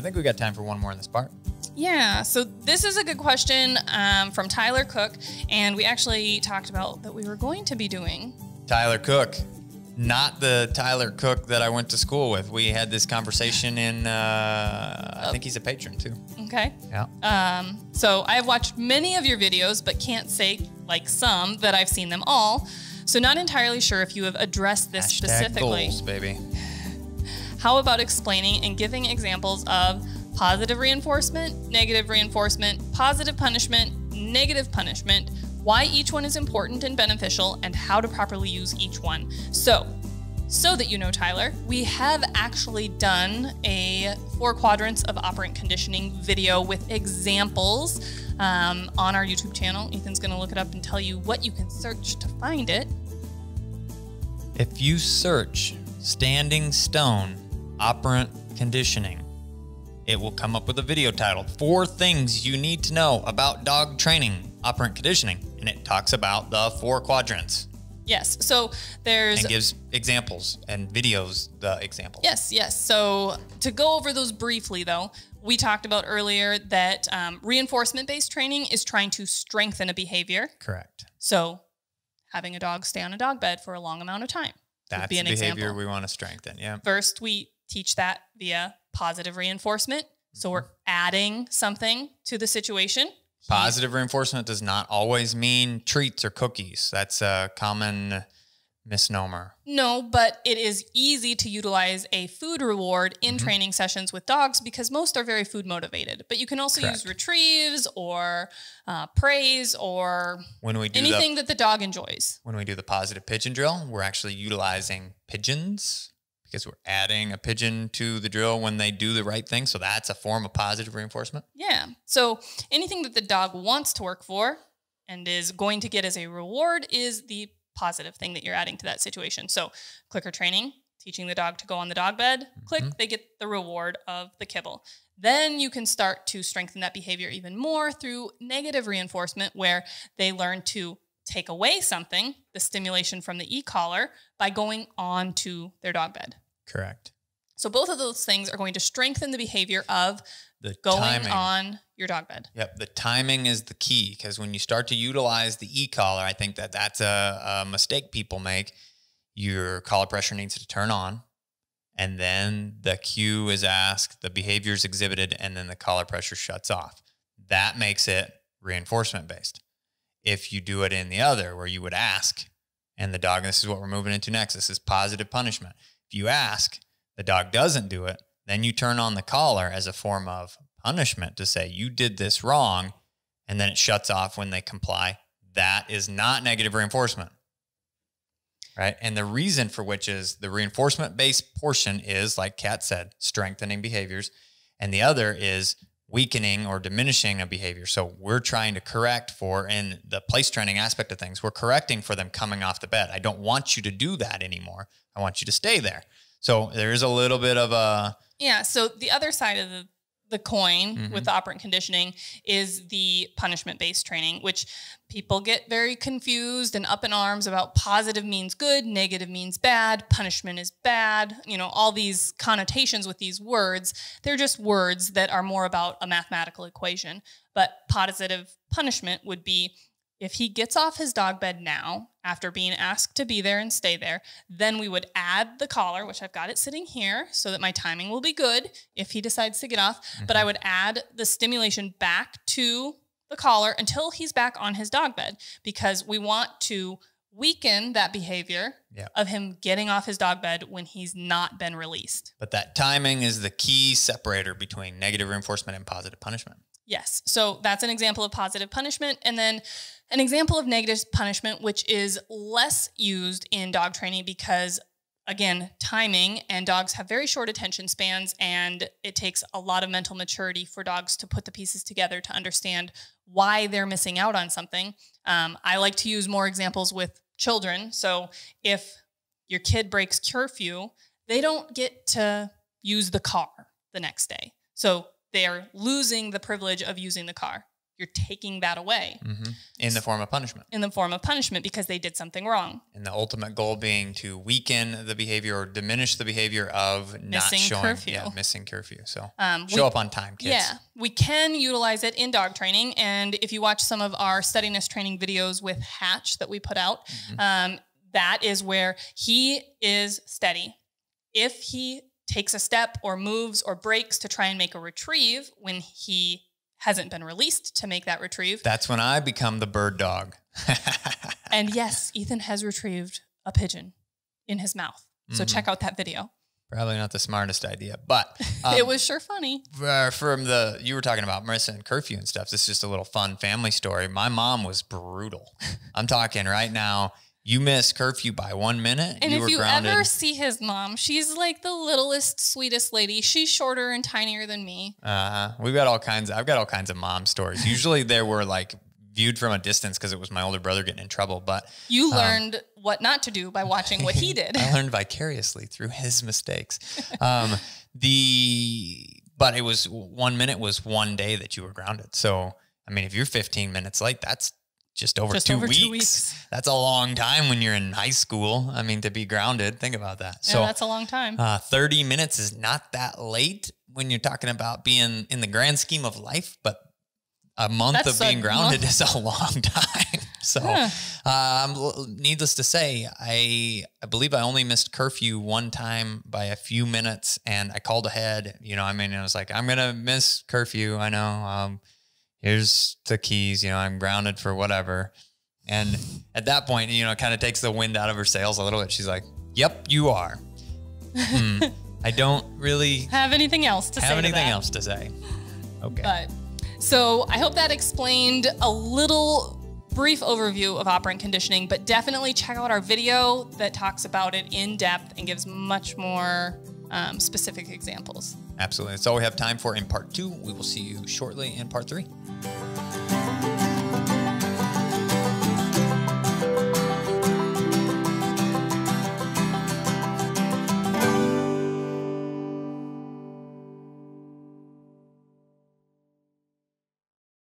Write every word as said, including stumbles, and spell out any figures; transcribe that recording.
think we got time for one more in this part. Yeah, so this is a good question um, from Tyler Cook, and we actually talked about that we were going to be doing. Tyler Cook, not the Tyler Cook that I went to school with. We had this conversation in, uh, I think he's a patron too. Okay. Yeah. Um, so I've watched many of your videos, but can't say, like some, that I've seen them all. So not entirely sure if you have addressed this Hashtag specifically. goals, baby. How about explaining and giving examples of positive reinforcement, negative reinforcement, positive punishment, negative punishment, why each one is important and beneficial, and how to properly use each one. So, so that you know, Tyler, we have actually done a four quadrants of operant conditioning video with examples um, on our YouTube channel. Ethan's gonna look it up and tell you what you can search to find it. If you search standing stone operant conditioning, it will come up with a video titled Four Things You Need to Know About Dog Training Operant Conditioning. And it talks about the four quadrants. Yes, so there's... And gives examples and videos the examples. Yes, yes. So to go over those briefly though, we talked about earlier that um, reinforcement-based training is trying to strengthen a behavior. Correct. So having a dog stay on a dog bed for a long amount of time. That's would be an the behavior example. we want to strengthen, yeah. First, we teach that via positive reinforcement. So we're adding something to the situation. Positive reinforcement does not always mean treats or cookies. That's a common misnomer. No, but it is easy to utilize a food reward in Mm-hmm. training sessions with dogs because most are very food motivated. But you can also Correct. use retrieves or uh, praise or When we do anything the, that the dog enjoys. when we do the positive pigeon drill, we're actually utilizing pigeons because we're adding a pigeon to the drill when they do the right thing. So that's a form of positive reinforcement. Yeah. So anything that the dog wants to work for and is going to get as a reward is the positive thing that you're adding to that situation. So clicker training, teaching the dog to go on the dog bed, click, Mhm. they get the reward of the kibble. Then you can start to strengthen that behavior even more through negative reinforcement, where they learn to take away something, the stimulation from the e-collar, by going on to their dog bed. Correct. So both of those things are going to strengthen the behavior of The going timing. on your dog bed. Yep, the timing is the key, because when you start to utilize the e-collar, I think that that's a, a mistake people make. Your collar pressure needs to turn on, and then the cue is asked, the behavior is exhibited, and then the collar pressure shuts off. That makes it reinforcement based. If you do it in the other, where you would ask, and the dog, this is what we're moving into next, this is positive punishment. If you ask, the dog doesn't do it, then you turn on the collar as a form of punishment to say you did this wrong, and then it shuts off when they comply. That is not negative reinforcement, right? And the reason for which is the reinforcement-based portion is, like Kat said, strengthening behaviors, and the other is weakening or diminishing a behavior. So we're trying to correct for, in the place training aspect of things, we're correcting for them coming off the bed. I don't want you to do that anymore. I want you to stay there. So there is a little bit of a... Yeah, so the other side of the, the coin Mhm. with the operant conditioning is the punishment-based training, which people get very confused and up in arms about. Positive means good, negative means bad, punishment is bad, you know, all these connotations with these words. They're just words that are more about a mathematical equation. But positive punishment would be, if he gets off his dog bed now, after being asked to be there and stay there, then we would add the collar, which I've got it sitting here so that my timing will be good if he decides to get off. Mm-hmm. But I would add the stimulation back to the collar until he's back on his dog bed, because we want to weaken that behavior Yep. of him getting off his dog bed when he's not been released. But that timing is the key separator between negative reinforcement and positive punishment. Yes. So that's an example of positive punishment. And then an example of negative punishment, which is less used in dog training because, again, timing, and dogs have very short attention spans, and it takes a lot of mental maturity for dogs to put the pieces together to understand why they're missing out on something. Um, I like to use more examples with children. So if your kid breaks curfew, they don't get to use the car the next day. So they are losing the privilege of using the car. you're taking that away. Mm-hmm. In the form of punishment. In the form of punishment because they did something wrong. And the ultimate goal being to weaken the behavior or diminish the behavior of missing not showing, curfew. yeah, missing curfew. So um, show we, up on time, kids. Yeah, we can utilize it in dog training. And if you watch some of our steadiness training videos with Hatch that we put out, mm-hmm. um, that is where he is steady. If he takes a step or moves or breaks to try and make a retrieve when he hasn't been released to make that retrieve. That's when I become the bird dog. And yes, Ethan has retrieved a pigeon in his mouth. So mm-hmm. check out that video. Probably not the smartest idea, but um, it was sure funny. Uh, from the, you were talking about Marissa and curfew and stuff. This is just a little fun family story. My mom was brutal. I'm talking right now. You miss curfew by one minute, and you if were you grounded. ever see his mom, she's like the littlest, sweetest lady. She's shorter and tinier than me. Uh-huh. We've got all kinds. Of, I've got all kinds of mom stories. Usually they were like viewed from a distance because it was my older brother getting in trouble. But you um, learned what not to do by watching what he did. I learned vicariously through his mistakes. Um, the but it was one minute was one day that you were grounded. So I mean, if you're fifteen minutes late, that's just over, just two, over weeks. two weeks. That's a long time when you're in high school. I mean, to be grounded, think about that. Yeah, so that's a long time. Uh, thirty minutes is not that late when you're talking about being in the grand scheme of life, but a month that's of being grounded month. is a long time. So, huh. um, needless to say, I I believe I only missed curfew one time by a few minutes, and I called ahead. You know, I mean, I was like, I'm gonna miss curfew. I know. Um, here's the keys, you know, I'm grounded for whatever. And at that point, you know, it kind of takes the wind out of her sails a little bit. She's like, yep, you are. Hmm. I don't really have anything else to have say. Have anything to else to say. Okay. But so I hope that explained a little brief overview of operant conditioning, but definitely check out our video that talks about it in depth and gives much more um, specific examples. Absolutely. That's all we have time for in part two. We will see you shortly in part three.